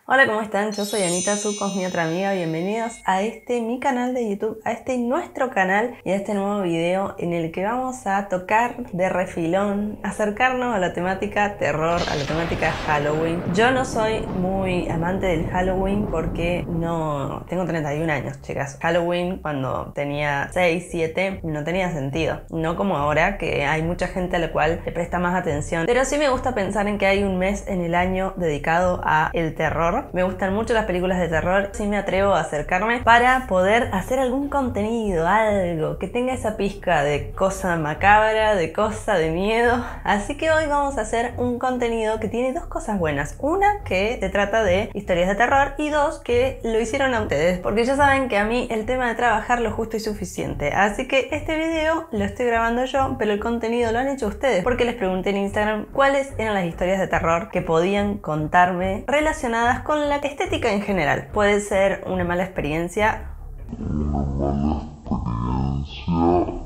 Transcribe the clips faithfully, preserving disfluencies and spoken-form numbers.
Hola, ¿cómo están? Yo soy Anita Zucos, mi otra amiga. Bienvenidos a este mi canal de YouTube, a este nuestro canal y a este nuevo video en el que vamos a tocar de refilón, acercarnos a la temática terror, a la temática Halloween. Yo no soy muy amante del Halloween porque no... tengo treinta y un años, chicas. Halloween cuando tenía seis, siete no tenía sentido. No como ahora, que hay mucha gente a la cual le presta más atención. Pero sí me gusta pensar en que hay un mes en el año dedicado a el terror. Me gustan mucho las películas de terror, sí me atrevo a acercarme para poder hacer algún contenido, algo que tenga esa pizca de cosa macabra, de cosa de miedo. Así que hoy vamos a hacer un contenido que tiene dos cosas buenas. Una, que se trata de historias de terror, y dos, que lo hicieron a ustedes, porque ya saben que a mí el tema de trabajar lo justo y suficiente. Así que este video lo estoy grabando yo, pero el contenido lo han hecho ustedes, porque les pregunté en Instagram cuáles eran las historias de terror que podían contarme relacionadas con la estética en general. Puede ser una mala experiencia, Una mala experiencia.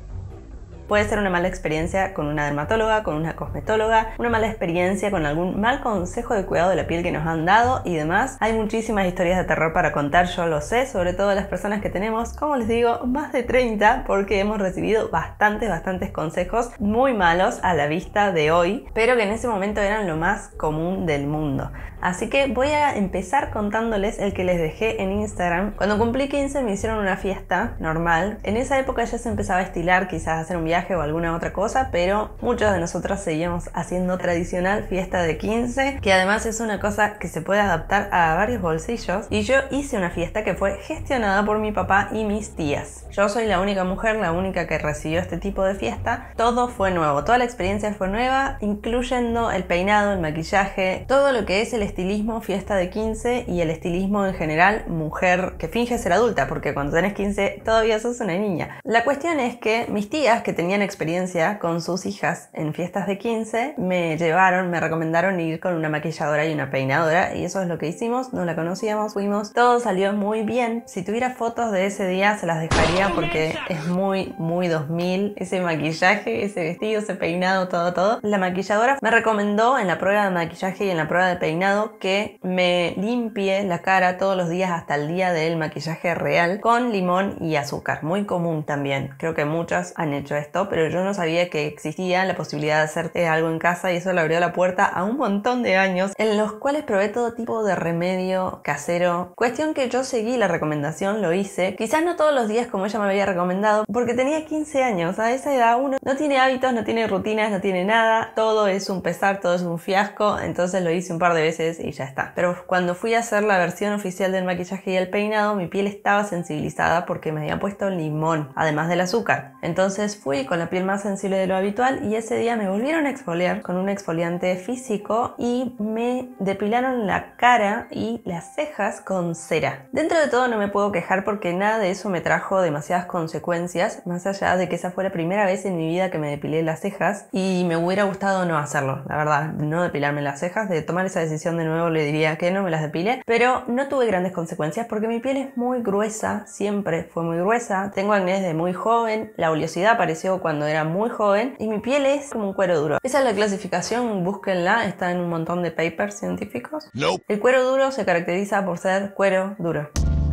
puede ser una mala experiencia con una dermatóloga, con una cosmetóloga, una mala experiencia con algún mal consejo de cuidado de la piel que nos han dado y demás. Hay muchísimas historias de terror para contar, yo lo sé, sobre todo las personas que tenemos, como les digo, más de treinta, porque hemos recibido bastantes, bastantes consejos muy malos a la vista de hoy, pero que en ese momento eran lo más común del mundo. Así que voy a empezar contándoles el que les dejé en Instagram. Cuando cumplí quince me hicieron una fiesta normal. En esa época ya se empezaba a estilar quizás hacer un viaje o alguna otra cosa, pero muchos de nosotros seguíamos haciendo tradicional fiesta de quince, que además es una cosa que se puede adaptar a varios bolsillos. Y yo hice una fiesta que fue gestionada por mi papá y mis tías. Yo soy la única mujer, la única que recibió este tipo de fiesta. Todo fue nuevo, toda la experiencia fue nueva, incluyendo el peinado, el maquillaje, todo lo que es el estilismo fiesta de quince y el estilismo en general mujer que finge ser adulta, porque cuando tenés quince todavía sos una niña. La cuestión es que mis tías, que tenían experiencia con sus hijas en fiestas de quince, me llevaron, me recomendaron ir con una maquilladora y una peinadora, y eso es lo que hicimos. No la conocíamos, fuimos, todo salió muy bien. Si tuviera fotos de ese día se las dejaría porque es muy, muy dos mil, ese maquillaje, ese vestido, ese peinado, todo, todo. La maquilladora me recomendó en la prueba de maquillaje y en la prueba de peinado que me limpie la cara todos los días hasta el día del maquillaje real con limón y azúcar. Muy común también, creo que muchas han hecho esto, pero yo no sabía que existía la posibilidad de hacerte algo en casa, y eso le abrió la puerta a un montón de años en los cuales probé todo tipo de remedio casero. Cuestión que yo seguí la recomendación, lo hice, quizás no todos los días como ella me había recomendado, porque tenía quince años. A esa edad uno no tiene hábitos, no tiene rutinas, no tiene nada, todo es un pesar, todo es un fiasco. Entonces lo hice un par de veces y ya está. Pero cuando fui a hacer la versión oficial del maquillaje y el peinado, mi piel estaba sensibilizada porque me había puesto limón, además del azúcar. Entonces fui con la piel más sensible de lo habitual, y ese día me volvieron a exfoliar con un exfoliante físico y me depilaron la cara y las cejas con cera. Dentro de todo no me puedo quejar porque nada de eso me trajo demasiadas consecuencias, más allá de que esa fue la primera vez en mi vida que me depilé las cejas y me hubiera gustado no hacerlo, la verdad, no depilarme las cejas. De tomar esa decisión de nuevo le diría que no me las depile, pero no tuve grandes consecuencias porque mi piel es muy gruesa, siempre fue muy gruesa. Tengo acné desde muy joven, la oleosidad apareció cuando era muy joven y mi piel es como un cuero duro. Esa es la clasificación, búsquenla, está en un montón de papers científicos. Nope. El cuero duro se caracteriza por ser cuero duro.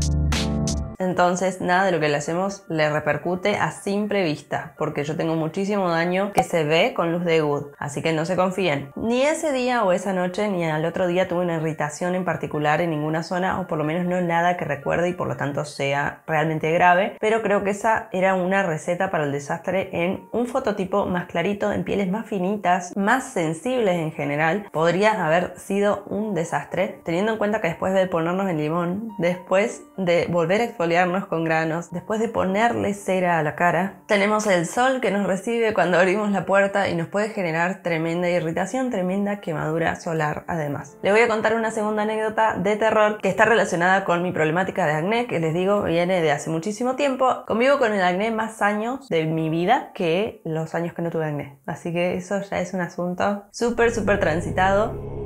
Entonces nada de lo que le hacemos le repercute a simple vista, porque yo tengo muchísimo daño que se ve con luz de Good, así que no se confíen. Ni ese día o esa noche ni al otro día tuve una irritación en particular en ninguna zona, o por lo menos no nada que recuerde y por lo tanto sea realmente grave, pero creo que esa era una receta para el desastre en un fototipo más clarito, en pieles más finitas, más sensibles en general. Podría haber sido un desastre, teniendo en cuenta que después de ponernos el limón, después de volver a exfoliar con granos, después de ponerle cera a la cara, tenemos el sol que nos recibe cuando abrimos la puerta y nos puede generar tremenda irritación, tremenda quemadura solar además. Les voy a contar una segunda anécdota de terror que está relacionada con mi problemática de acné, que les digo viene de hace muchísimo tiempo. Convivo con el acné más años de mi vida que los años que no tuve acné, así que eso ya es un asunto súper súper transitado.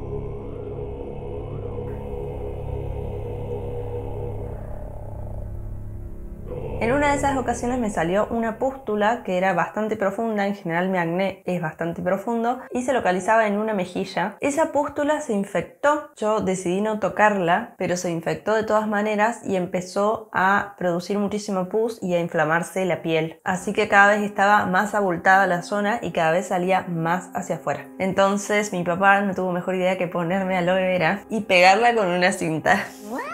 En una de esas ocasiones me salió una pústula que era bastante profunda, en general mi acné es bastante profundo, y se localizaba en una mejilla. Esa pústula se infectó, yo decidí no tocarla, pero se infectó de todas maneras y empezó a producir muchísimo pus y a inflamarse la piel. Así que cada vez estaba más abultada la zona y cada vez salía más hacia afuera. Entonces mi papá no tuvo mejor idea que ponerme aloe vera y pegarla con una cinta.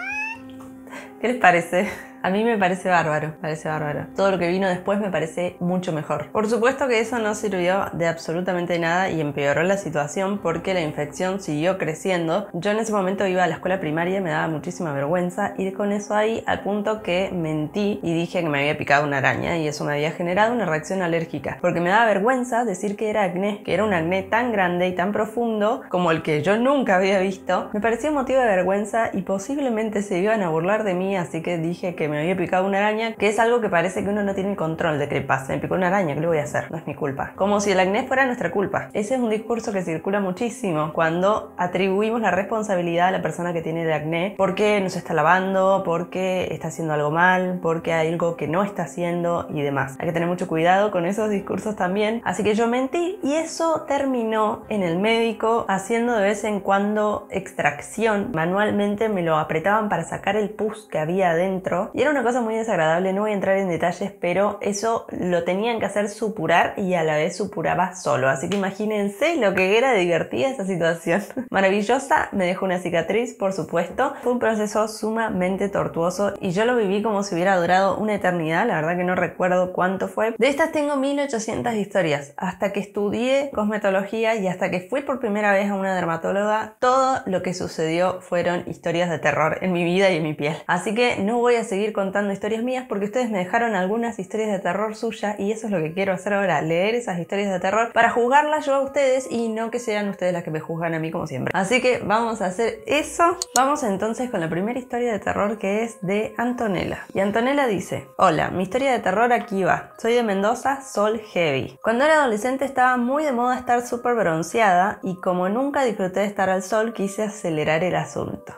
¿Qué les parece? A mí me parece bárbaro, parece bárbaro. Todo lo que vino después me parece mucho mejor. Por supuesto que eso no sirvió de absolutamente nada y empeoró la situación porque la infección siguió creciendo. Yo en ese momento iba a la escuela primaria y me daba muchísima vergüenza ir con eso ahí, al punto que mentí y dije que me había picado una araña y eso me había generado una reacción alérgica. Porque me daba vergüenza decir que era acné, que era un acné tan grande y tan profundo como el que yo nunca había visto. Me parecía un motivo de vergüenza y posiblemente se iban a burlar de mí, así que dije que me había picado una araña, que es algo que parece que uno no tiene control de que le pase. Me picó una araña, ¿qué le voy a hacer? No es mi culpa. Como si el acné fuera nuestra culpa. Ese es un discurso que circula muchísimo cuando atribuimos la responsabilidad a la persona que tiene el acné porque no se está lavando, porque está haciendo algo mal, porque hay algo que no está haciendo y demás. Hay que tener mucho cuidado con esos discursos también. Así que yo mentí y eso terminó en el médico haciendo de vez en cuando extracción. Manualmente me lo apretaban para sacar el pus que había adentro y era una cosa muy desagradable, no voy a entrar en detalles, pero eso lo tenían que hacer supurar y a la vez supuraba solo, así que imagínense lo que era divertida esa situación. Maravillosa, me dejó una cicatriz, por supuesto. Fue un proceso sumamente tortuoso y yo lo viví como si hubiera durado una eternidad, la verdad que no recuerdo cuánto fue. De estas tengo mil ochocientas historias, hasta que estudié cosmetología y hasta que fui por primera vez a una dermatóloga, todo lo que sucedió fueron historias de terror en mi vida y en mi piel. Así que no voy a seguir contando historias mías porque ustedes me dejaron algunas historias de terror suyas y eso es lo que quiero hacer ahora, leer esas historias de terror para juzgarlas yo a ustedes y no que sean ustedes las que me juzgan a mí como siempre. Así que vamos a hacer eso. Vamos entonces con la primera historia de terror, que es de Antonella. Y Antonella dice: hola, mi historia de terror aquí va. Soy de Mendoza, sol heavy. Cuando era adolescente estaba muy de moda estar súper bronceada y como nunca disfruté de estar al sol quise acelerar el asunto.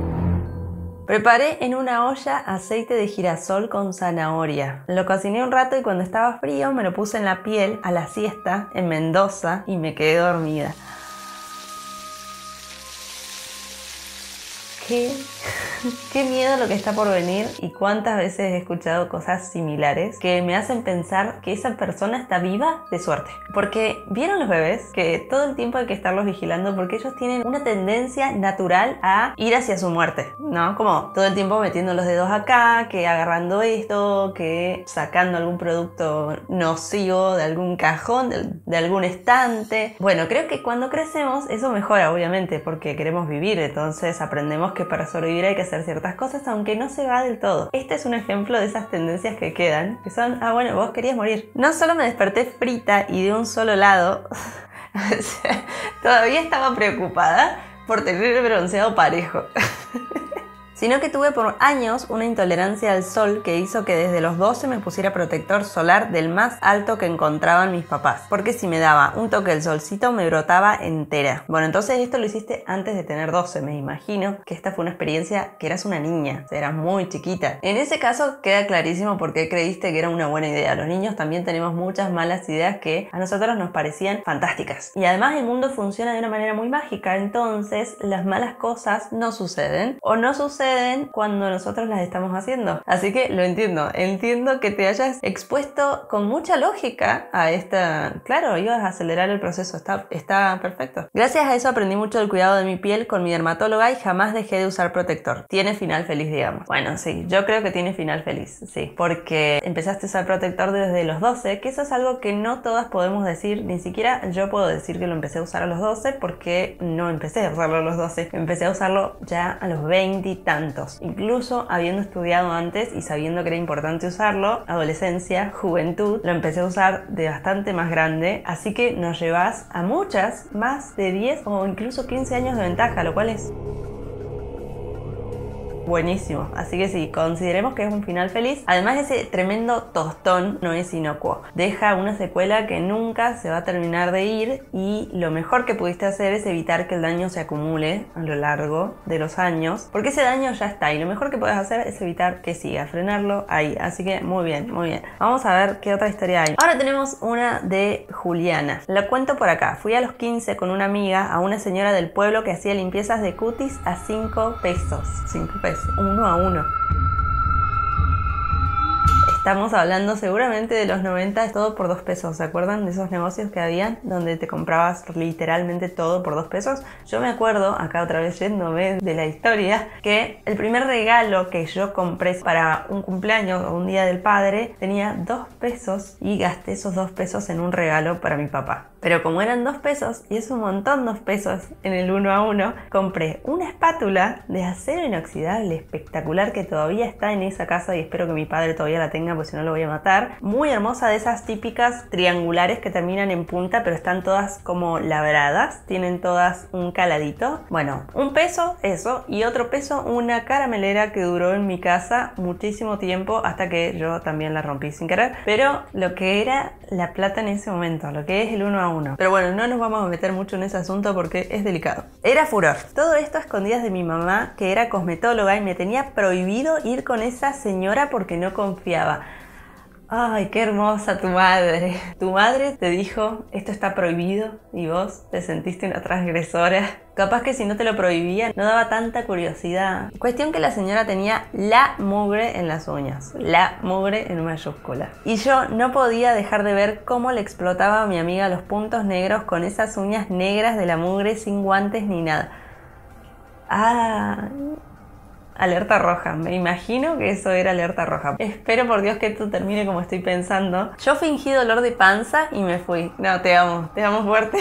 Preparé en una olla aceite de girasol con zanahoria. Lo cociné un rato y cuando estaba frío me lo puse en la piel a la siesta en Mendoza y me quedé dormida. ¿Qué? Qué miedo lo que está por venir y cuántas veces he escuchado cosas similares que me hacen pensar que esa persona está viva de suerte. Porque ¿vieron los bebés? Que todo el tiempo hay que estarlos vigilando porque ellos tienen una tendencia natural a ir hacia su muerte, ¿no? Como todo el tiempo metiendo los dedos acá, que agarrando esto, que sacando algún producto nocivo de algún cajón, de, de algún estante. Bueno, creo que cuando crecemos eso mejora, obviamente, porque queremos vivir, entonces aprendemos que para sobrevivir hay que hacer ciertas cosas, aunque no se va del todo. Este es un ejemplo de esas tendencias que quedan, que son, ah bueno, vos querías morir. No solo me desperté frita y de un solo lado, todavía estaba preocupada por tener el bronceado parejo. Sino que tuve por años una intolerancia al sol que hizo que desde los doce me pusiera protector solar del más alto que encontraban mis papás. Porque si me daba un toque del solcito me brotaba entera. Bueno, entonces esto lo hiciste antes de tener doce. Me imagino que esta fue una experiencia que eras una niña, o sea, eras muy chiquita. En ese caso queda clarísimo por qué creíste que era una buena idea. Los niños también tenemos muchas malas ideas que a nosotros nos parecían fantásticas. Y además el mundo funciona de una manera muy mágica, entonces las malas cosas no suceden o no suceden cuando nosotros las estamos haciendo. Así que lo entiendo, entiendo que te hayas expuesto con mucha lógica a esta... Claro, ibas a acelerar el proceso, está, está perfecto. Gracias a eso aprendí mucho del cuidado de mi piel con mi dermatóloga y jamás dejé de usar protector. Tiene final feliz, digamos. Bueno, sí, yo creo que tiene final feliz, sí, porque empezaste a usar protector desde los doce, que eso es algo que no todas podemos decir, ni siquiera yo puedo decir que lo empecé a usar a los doce porque no empecé a usarlo a los doce, empecé a usarlo ya a los veinte y tantos. Incluso habiendo estudiado antes y sabiendo que era importante usarlo, adolescencia, juventud, lo empecé a usar de bastante más grande, así que nos llevas a muchas, más de diez o incluso quince años de ventaja, lo cual es buenísimo. Así que sí, consideremos que es un final feliz. Además, ese tremendo tostón no es inocuo. Deja una secuela que nunca se va a terminar de ir y lo mejor que pudiste hacer es evitar que el daño se acumule a lo largo de los años, porque ese daño ya está y lo mejor que puedes hacer es evitar que siga, frenarlo ahí. Así que muy bien, muy bien. Vamos a ver qué otra historia hay. Ahora tenemos una de Juliana. La cuento por acá. Fui a los quince con una amiga a una señora del pueblo que hacía limpiezas de cutis a cinco pesos. cinco pesos, uno a uno. Estamos hablando seguramente de los noventa, todo por dos pesos. ¿Se acuerdan de esos negocios que habían donde te comprabas literalmente todo por dos pesos? Yo me acuerdo, acá otra vez yéndome de la historia, que el primer regalo que yo compré para un cumpleaños o un día del padre tenía dos pesos y gasté esos dos pesos en un regalo para mi papá. Pero como eran dos pesos y es un montón dos pesos en el uno a uno, compré una espátula de acero inoxidable espectacular que todavía está en esa casa y espero que mi padre todavía la tenga porque si no lo voy a matar. Muy hermosa, de esas típicas triangulares que terminan en punta pero están todas como labradas, tienen todas un caladito. Bueno, un peso eso y otro peso una caramelera que duró en mi casa muchísimo tiempo hasta que yo también la rompí sin querer. Pero lo que era la plata en ese momento, lo que es el uno a uno. Pero bueno, no nos vamos a meter mucho en ese asunto porque es delicado. Era furor. Todo esto a escondidas de mi mamá, que era cosmetóloga y me tenía prohibido ir con esa señora porque no confiaba. Ay, qué hermosa tu madre. Tu madre te dijo, esto está prohibido, y vos te sentiste una transgresora. Capaz que si no te lo prohibía, no daba tanta curiosidad. Cuestión que la señora tenía la mugre en las uñas. La mugre en mayúscula. Y yo no podía dejar de ver cómo le explotaba a mi amiga los puntos negros con esas uñas negras de la mugre sin guantes ni nada. Ah... Alerta roja, me imagino que eso era alerta roja. Espero por Dios que esto termine como estoy pensando. Yo fingí dolor de panza y me fui. No, te amo, te amo fuerte.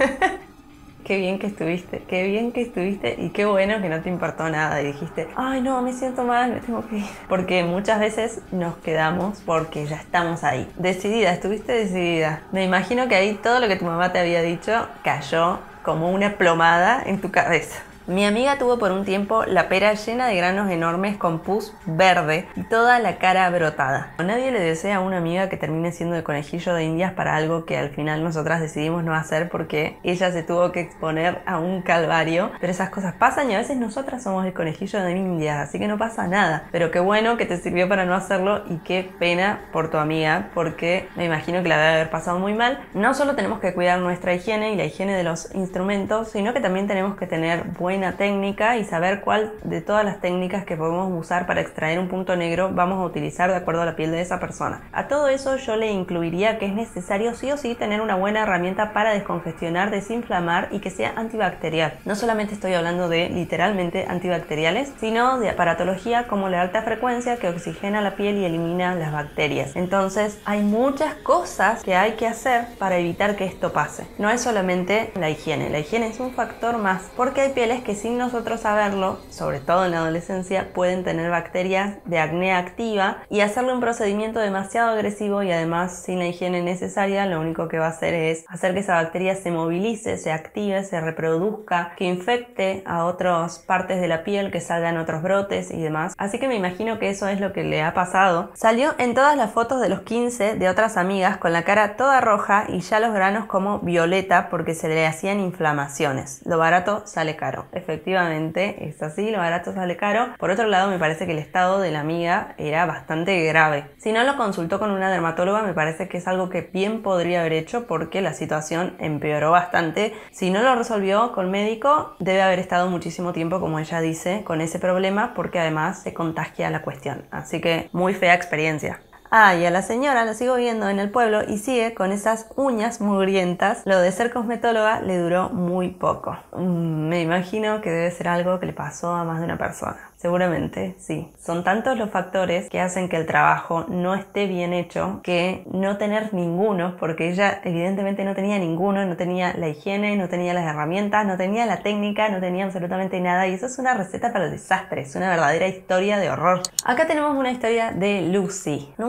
Qué bien que estuviste, qué bien que estuviste y qué bueno que no te importó nada y dijiste, ay no, me siento mal, me tengo que ir. Porque muchas veces nos quedamos porque ya estamos ahí. Decidida, estuviste decidida. Me imagino que ahí todo lo que tu mamá te había dicho cayó como una plomada en tu cabeza. Mi amiga tuvo por un tiempo la pera llena de granos enormes con pus verde y toda la cara brotada. Nadie le desea a una amiga que termine siendo de conejillo de indias para algo que al final nosotras decidimos no hacer porque ella se tuvo que exponer a un calvario. Pero esas cosas pasan y a veces nosotras somos el conejillo de indias, así que no pasa nada. Pero qué bueno que te sirvió para no hacerlo y qué pena por tu amiga porque me imagino que la debe haber pasado muy mal. No solo tenemos que cuidar nuestra higiene y la higiene de los instrumentos, sino que también tenemos que tener buena técnica y saber cuál de todas las técnicas que podemos usar para extraer un punto negro vamos a utilizar de acuerdo a la piel de esa persona. A todo eso yo le incluiría que es necesario sí o sí tener una buena herramienta para descongestionar, desinflamar y que sea antibacterial. No solamente estoy hablando de literalmente antibacteriales, sino de aparatología como la alta frecuencia que oxigena la piel y elimina las bacterias. Entonces hay muchas cosas que hay que hacer para evitar que esto pase. No es solamente la higiene, la higiene es un factor más porque hay pieles que que sin nosotros saberlo, sobre todo en la adolescencia, pueden tener bacterias de acné activa y hacerle un procedimiento demasiado agresivo y además sin la higiene necesaria lo único que va a hacer es hacer que esa bacteria se movilice, se active, se reproduzca, que infecte a otras partes de la piel, que salgan otros brotes y demás. Así que me imagino que eso es lo que le ha pasado. Salió en todas las fotos de los quince de otras amigas con la cara toda roja y ya los granos como violeta porque se le hacían inflamaciones. Lo barato sale caro. Efectivamente, es así, lo barato sale caro. Por otro lado, me parece que el estado de la amiga era bastante grave. Si no lo consultó con una dermatóloga, me parece que es algo que bien podría haber hecho porque la situación empeoró bastante. Si no lo resolvió con médico, debe haber estado muchísimo tiempo, como ella dice, con ese problema porque además se contagia la cuestión. Así que muy fea experiencia. Ah, y a la señora la sigo viendo en el pueblo y sigue con esas uñas mugrientas. Lo de ser cosmetóloga le duró muy poco. Mm, me imagino que debe ser algo que le pasó a más de una persona. Seguramente, sí. Son tantos los factores que hacen que el trabajo no esté bien hecho que no tener ninguno, porque ella evidentemente no tenía ninguno, no tenía la higiene, no tenía las herramientas, no tenía la técnica, no tenía absolutamente nada y eso es una receta para el desastre, es una verdadera historia de horror. Acá tenemos una historia de Lucy. Nunca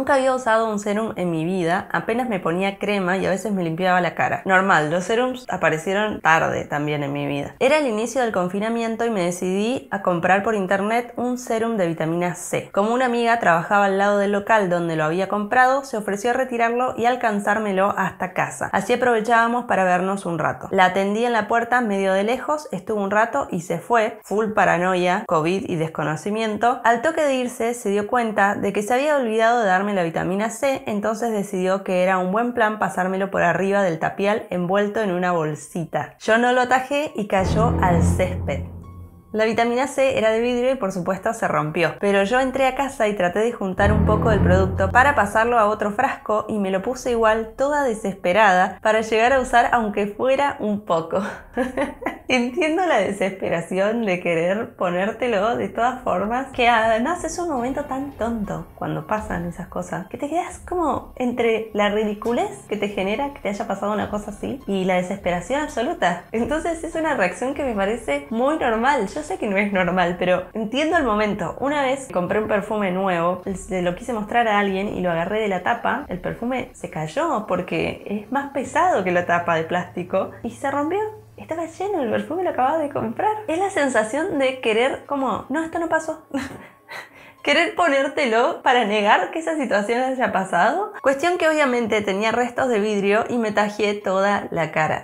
Nunca había usado un serum en mi vida, apenas me ponía crema y a veces me limpiaba la cara. Normal, los serums aparecieron tarde también en mi vida. Era el inicio del confinamiento y me decidí a comprar por internet un serum de vitamina C. Como una amiga trabajaba al lado del local donde lo había comprado, se ofreció a retirarlo y alcanzármelo hasta casa. Así aprovechábamos para vernos un rato. La atendí en la puerta medio de lejos, estuvo un rato y se fue, full paranoia, COVID y desconocimiento. Al toque de irse se dio cuenta de que se había olvidado de darme la vitamina C, entonces decidió que era un buen plan pasármelo por arriba del tapial envuelto en una bolsita. Yo no lo atajé y cayó al césped. La vitamina C era de vidrio y por supuesto se rompió, pero yo entré a casa y traté de juntar un poco del producto para pasarlo a otro frasco y me lo puse igual toda desesperada para llegar a usar aunque fuera un poco. Entiendo la desesperación de querer ponértelo de todas formas, que además es un momento tan tonto cuando pasan esas cosas, que te quedas como entre la ridiculez que te genera que te haya pasado una cosa así y la desesperación absoluta. Entonces es una reacción que me parece muy normal. Yo sé que no es normal, pero entiendo el momento. Una vez compré un perfume nuevo, se lo quise mostrar a alguien y lo agarré de la tapa. El perfume se cayó porque es más pesado que la tapa de plástico y se rompió. Estaba lleno, el perfume lo acababa de comprar. Es la sensación de querer como, no, esto no pasó. Querer ponértelo para negar que esa situación haya pasado. Cuestión que obviamente tenía restos de vidrio y me tajié toda la cara.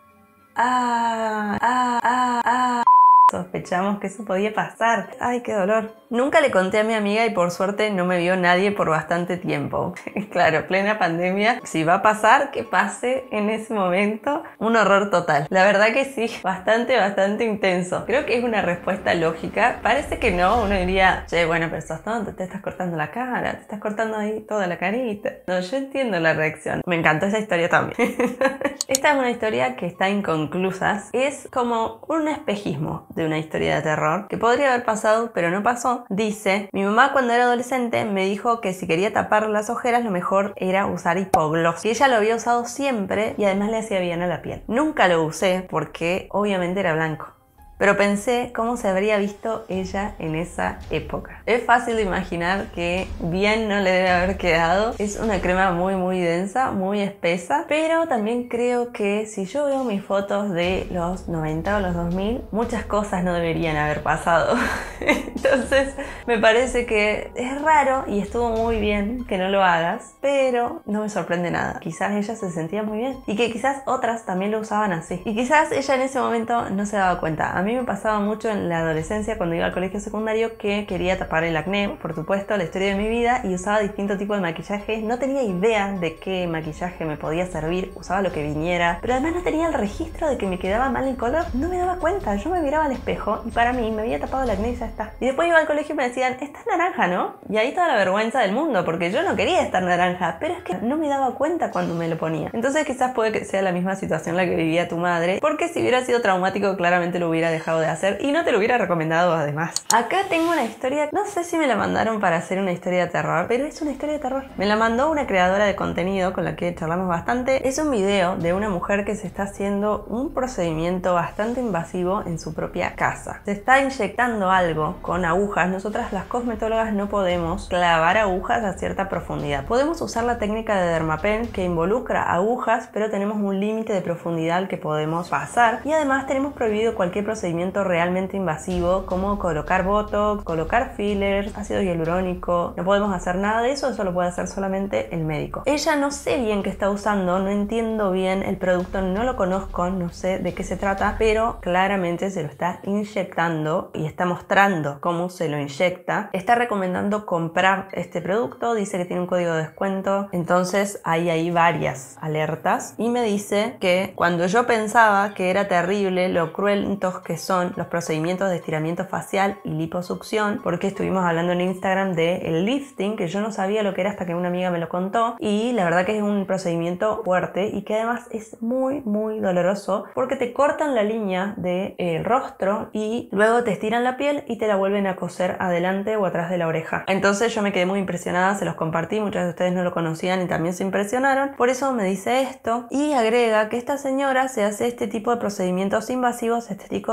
Ah, ah, ah, ah. Sospechamos que eso podía pasar. Ay, qué dolor. Nunca le conté a mi amiga y por suerte no me vio nadie por bastante tiempo. Claro, plena pandemia. Si va a pasar, que pase en ese momento. Un horror total. La verdad que sí, bastante, bastante intenso. Creo que es una respuesta lógica. Parece que no. Uno diría, che, bueno, pero sos tonto, te estás cortando la cara, te estás cortando ahí toda la carita. No, yo entiendo la reacción. Me encantó esa historia también. Esta es una historia que está inconclusa. Es como un espejismo de una historia de terror que podría haber pasado pero no pasó. Dice, mi mamá cuando era adolescente me dijo que si quería tapar las ojeras lo mejor era usar hipogloss, que ella lo había usado siempre y además le hacía bien a la piel. Nunca lo usé porque obviamente era blanco, pero pensé cómo se habría visto ella en esa época. Es fácil de imaginar que bien no le debe haber quedado. Es una crema muy muy densa, muy espesa, pero también creo que si yo veo mis fotos de los noventa o los dos mil, muchas cosas no deberían haber pasado. Entonces me parece que es raro y estuvo muy bien que no lo hagas, pero no me sorprende nada. Quizás ella se sentía muy bien y que quizás otras también lo usaban así. Y quizás ella en ese momento no se daba cuenta. A mí me pasaba mucho en la adolescencia cuando iba al colegio secundario que quería tapar el acné, por supuesto, la historia de mi vida, y usaba distintos tipos de maquillaje. No tenía idea de qué maquillaje me podía servir, usaba lo que viniera, pero además no tenía el registro de que me quedaba mal el color. No me daba cuenta, yo me miraba al espejo y para mí me había tapado el acné y ya está. Y después iba al colegio y me decían, estás naranja, ¿no? Y ahí toda la vergüenza del mundo, porque yo no quería estar naranja, pero es que no me daba cuenta cuando me lo ponía. Entonces quizás puede que sea la misma situación la que vivía tu madre, porque si hubiera sido traumático claramente lo hubiera dejado de hacer y no te lo hubiera recomendado además. Acá tengo una historia, no sé si me la mandaron para hacer una historia de terror, pero es una historia de terror. Me la mandó una creadora de contenido con la que charlamos bastante. Es un video de una mujer que se está haciendo un procedimiento bastante invasivo en su propia casa. Se está inyectando algo con agujas. Nosotras las cosmetólogas no podemos clavar agujas a cierta profundidad. Podemos usar la técnica de Dermapen que involucra agujas, pero tenemos un límite de profundidad al que podemos pasar y además tenemos prohibido cualquier procedimiento realmente invasivo como colocar botox, colocar fillers, ácido hialurónico. No podemos hacer nada de eso, eso lo puede hacer solamente el médico. Ella no sé bien qué está usando, no entiendo bien el producto, no lo conozco, no sé de qué se trata, pero claramente se lo está inyectando y está mostrando cómo se lo inyecta. Está recomendando comprar este producto, dice que tiene un código de descuento, entonces hay ahí varias alertas y me dice que cuando yo pensaba que era terrible lo cruentos que son los procedimientos de estiramiento facial y liposucción, porque estuvimos hablando en Instagram del lifting, que yo no sabía lo que era hasta que una amiga me lo contó, y la verdad que es un procedimiento fuerte y que además es muy muy doloroso porque te cortan la línea del rostro y luego te estiran la piel y te la vuelven a coser adelante o atrás de la oreja. Entonces yo me quedé muy impresionada, se los compartí, muchas de ustedes no lo conocían y también se impresionaron, por eso me dice esto y agrega que esta señora se hace este tipo de procedimientos invasivos estéticos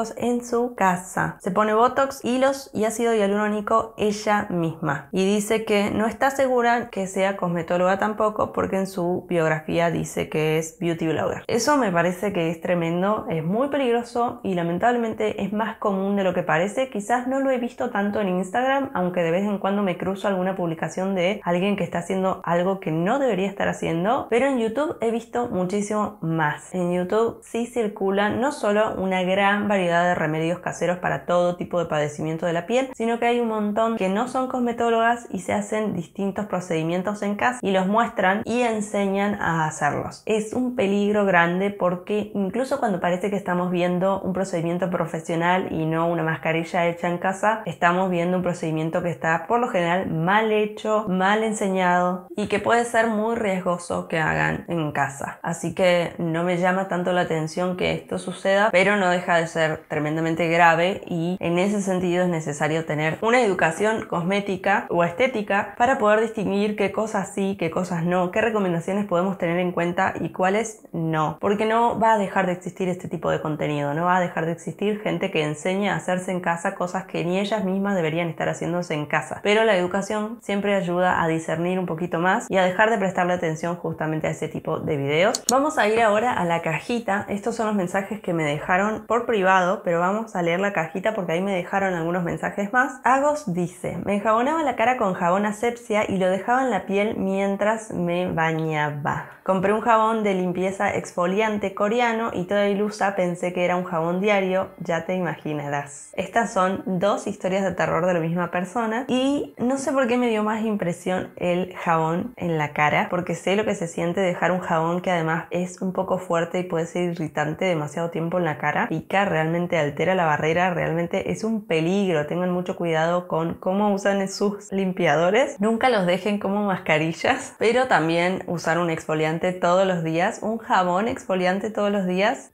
cosméticos en su casa. Se pone botox, hilos y ácido hialurónico ella misma. Y dice que no está segura que sea cosmetóloga tampoco, porque en su biografía dice que es beauty blogger. Eso me parece que es tremendo, es muy peligroso y lamentablemente es más común de lo que parece. Quizás no lo he visto tanto en Instagram, aunque de vez en cuando me cruzo alguna publicación de alguien que está haciendo algo que no debería estar haciendo, pero en YouTube he visto muchísimo más. En YouTube sí circula no solo una gran variedad de remedios caseros para todo tipo de padecimiento de la piel, sino que hay un montón que no son cosmetólogas y se hacen distintos procedimientos en casa y los muestran y enseñan a hacerlos. Es un peligro grande porque incluso cuando parece que estamos viendo un procedimiento profesional y no una mascarilla hecha en casa, estamos viendo un procedimiento que está por lo general mal hecho, mal enseñado y que puede ser muy riesgoso que hagan en casa. Así que no me llama tanto la atención que esto suceda, pero no deja de ser tremendamente grave y en ese sentido es necesario tener una educación cosmética o estética para poder distinguir qué cosas sí, qué cosas no, qué recomendaciones podemos tener en cuenta y cuáles no, porque no va a dejar de existir este tipo de contenido, no va a dejar de existir gente que enseña a hacerse en casa cosas que ni ellas mismas deberían estar haciéndose en casa, pero la educación siempre ayuda a discernir un poquito más y a dejar de prestarle atención justamente a ese tipo de videos. Vamos a ir ahora a la cajita. Estos son los mensajes que me dejaron por privado, pero vamos a leer la cajita porque ahí me dejaron algunos mensajes más. Agos dice: me enjabonaba la cara con jabón asepsia y lo dejaba en la piel mientras me bañaba. Compré un jabón de limpieza exfoliante coreano y toda ilusa pensé que era un jabón diario, ya te imaginarás. Estas son dos historias de terror de la misma persona y no sé por qué me dio más impresión el jabón en la cara, porque sé lo que se siente dejar un jabón que además es un poco fuerte y puede ser irritante demasiado tiempo en la cara. Pica, realmente altera la barrera, realmente es un peligro. Tengan mucho cuidado con cómo usan sus limpiadores. Nunca los dejen como mascarillas, pero también usar un exfoliante todos los días, un jabón exfoliante todos los días,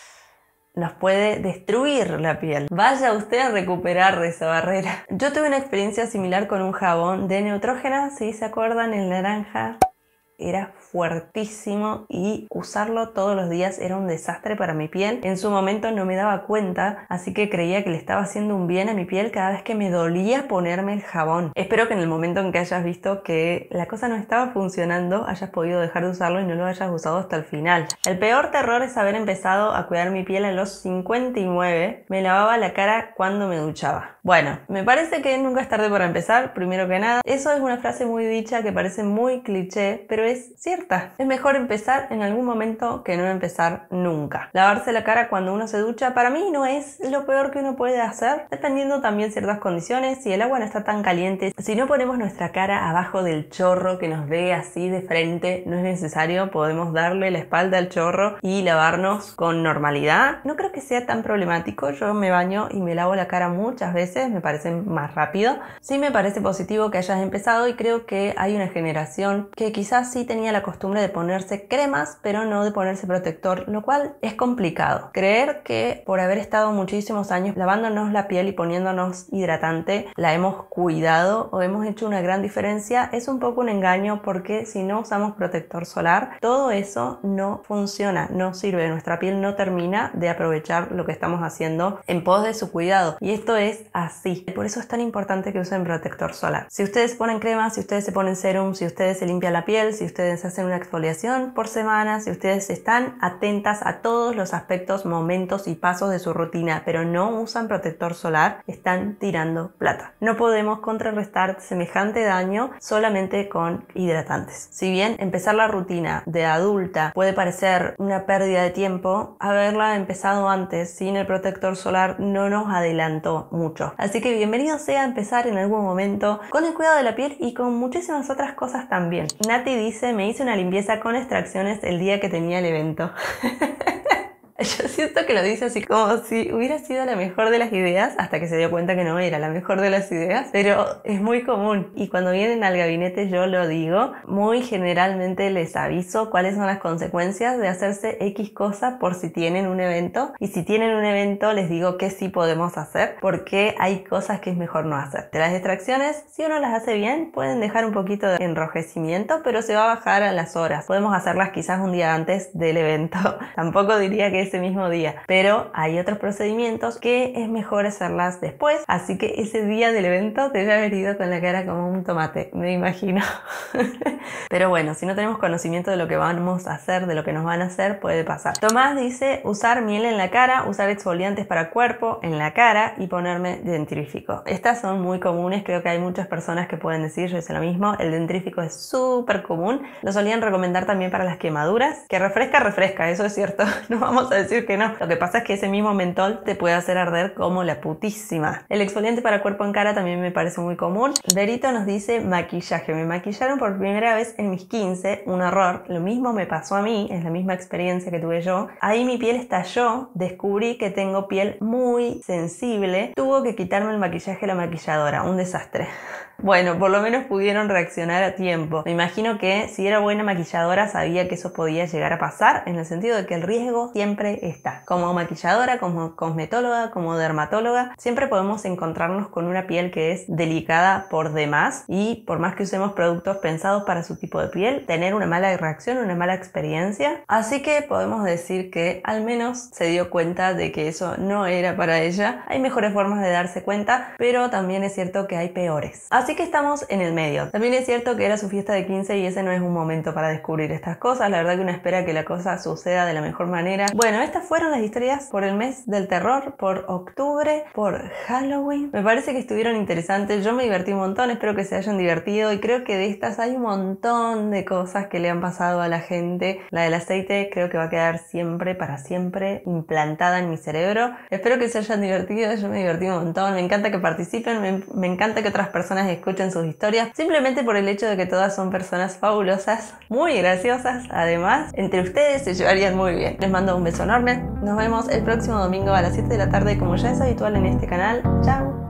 nos puede destruir la piel. Vaya usted a recuperar esa barrera. Yo tuve una experiencia similar con un jabón de Neutrogena, si se acuerdan, el naranja. Era fuertísimo y usarlo todos los días era un desastre para mi piel. En su momento no me daba cuenta, así que creía que le estaba haciendo un bien a mi piel cada vez que me dolía ponerme el jabón. Espero que en el momento en que hayas visto que la cosa no estaba funcionando, hayas podido dejar de usarlo y no lo hayas usado hasta el final. El peor terror es haber empezado a cuidar mi piel a los cincuenta y nueve. Me lavaba la cara cuando me duchaba. Bueno, me parece que nunca es tarde para empezar, primero que nada. Eso es una frase muy dicha que parece muy cliché, pero es cierta. Es mejor empezar en algún momento que no empezar nunca. Lavarse la cara cuando uno se ducha para mí no es lo peor que uno puede hacer, dependiendo también ciertas condiciones. Si el agua no está tan caliente, si no ponemos nuestra cara abajo del chorro que nos ve así de frente, no es necesario, podemos darle la espalda al chorro y lavarnos con normalidad. No creo que sea tan problemático. Yo me baño y me lavo la cara muchas veces, me parece más rápido. Sí me parece positivo que hayas empezado y creo que hay una generación que quizás sí tenía la costumbre de ponerse cremas, pero no de ponerse protector, lo cual es complicado. Creer que por haber estado muchísimos años lavándonos la piel y poniéndonos hidratante, la hemos cuidado o hemos hecho una gran diferencia es un poco un engaño, porque si no usamos protector solar, todo eso no funciona, no sirve. Nuestra piel no termina de aprovechar lo que estamos haciendo en pos de su cuidado. Y esto es así. Por eso es tan importante que usen protector solar. Si ustedes ponen crema, si ustedes se ponen serum, si ustedes se limpian la piel, si ustedes hacen una exfoliación por semana, si ustedes están atentas a todos los aspectos, momentos y pasos de su rutina, pero no usan protector solar, están tirando plata. No podemos contrarrestar semejante daño solamente con hidratantes. Si bien empezar la rutina de adulta puede parecer una pérdida de tiempo, haberla empezado antes sin el protector solar no nos adelantó mucho. Así que bienvenido sea a empezar en algún momento con el cuidado de la piel y con muchísimas otras cosas también. Nati dice: me hice una limpieza con extracciones el día que tenía el evento. Yo siento que lo dice así como si hubiera sido la mejor de las ideas, hasta que se dio cuenta que no era la mejor de las ideas, pero es muy común. Y cuando vienen al gabinete yo lo digo, muy generalmente les aviso cuáles son las consecuencias de hacerse X cosa por si tienen un evento. Y si tienen un evento les digo que sí podemos hacer, porque hay cosas que es mejor no hacer. De las extracciones, si uno las hace bien, pueden dejar un poquito de enrojecimiento, pero se va a bajar a las horas. Podemos hacerlas quizás un día antes del evento. Tampoco diría que es ese mismo día, pero hay otros procedimientos que es mejor hacerlas después, así que ese día del evento debe haber ido con la cara como un tomate, me imagino. Pero bueno, si no tenemos conocimiento de lo que vamos a hacer, de lo que nos van a hacer, puede pasar. Tomás dice usar miel en la cara, usar exfoliantes para cuerpo en la cara y ponerme dentrífico. Estas son muy comunes, creo que hay muchas personas que pueden decir, yo hice lo mismo. El dentrífico es súper común. Lo solían recomendar también para las quemaduras. Que refresca, refresca, eso es cierto. No vamos a decir que no. Lo que pasa es que ese mismo mentol te puede hacer arder como la putísima. El exfoliante para cuerpo en cara también me parece muy común. Verito nos dice maquillaje. Me maquillaron por primera vez en mis quince, un horror. Lo mismo me pasó a mí, es la misma experiencia que tuve yo. Ahí mi piel estalló, descubrí que tengo piel muy sensible. Tuvo que quitarme el maquillaje de la maquilladora, un desastre. Bueno, por lo menos pudieron reaccionar a tiempo. Me imagino que si era buena maquilladora sabía que eso podía llegar a pasar, en el sentido de que el riesgo siempre está. Como maquilladora, como cosmetóloga, como dermatóloga, siempre podemos encontrarnos con una piel que es delicada por demás y por más que usemos productos pensados para su tipo de piel, tener una mala reacción, una mala experiencia. Así que podemos decir que al menos se dio cuenta de que eso no era para ella. Hay mejores formas de darse cuenta, pero también es cierto que hay peores. Así que estamos en el medio. También es cierto que era su fiesta de quince y ese no es un momento para descubrir estas cosas. La verdad que uno espera que la cosa suceda de la mejor manera. Bueno, estas fueron las historias por el mes del terror, por octubre, por Halloween. Me parece que estuvieron interesantes. Yo me divertí un montón, espero que se hayan divertido y creo que de estas hay un montón de cosas que le han pasado a la gente. La del aceite creo que va a quedar siempre, para siempre, implantada en mi cerebro. Espero que se hayan divertido. Yo me divertí un montón. Me encanta que participen, me, me encanta que otras personas escuchen sus historias, simplemente por el hecho de que todas son personas fabulosas, muy graciosas, además, entre ustedes se llevarían muy bien. Les mando un beso enorme, nos vemos el próximo domingo a las siete de la tarde como ya es habitual en este canal. Chao.